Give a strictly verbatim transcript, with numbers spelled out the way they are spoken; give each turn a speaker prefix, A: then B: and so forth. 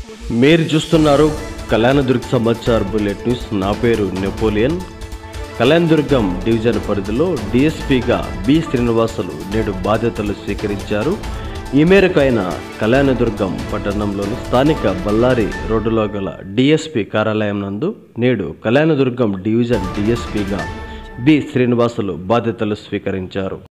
A: మీరు చూస్తున్నారు Kalyandurg Samachar bullet news. నా పేరు నెపోలియన్. కళ్యాణదుర్గం డివిజన్ పరిధిలో డిఎస్పీగా బి శ్రీనివాసులు నేడు బాధ్యతలు స్వీకరించారు. ఈ మేరకు ఆయన కళ్యాణదుర్గం పట్టణంలోని స్థానిక బళ్ళారి రోడ్డులో గల డిఎస్పీ కార్యాలయం నందు నేడు కళ్యాణదుర్గం డివిజన్ డిఎస్పీగా బి శ్రీనివాసులు బాధ్యతలు స్వీకరించారు.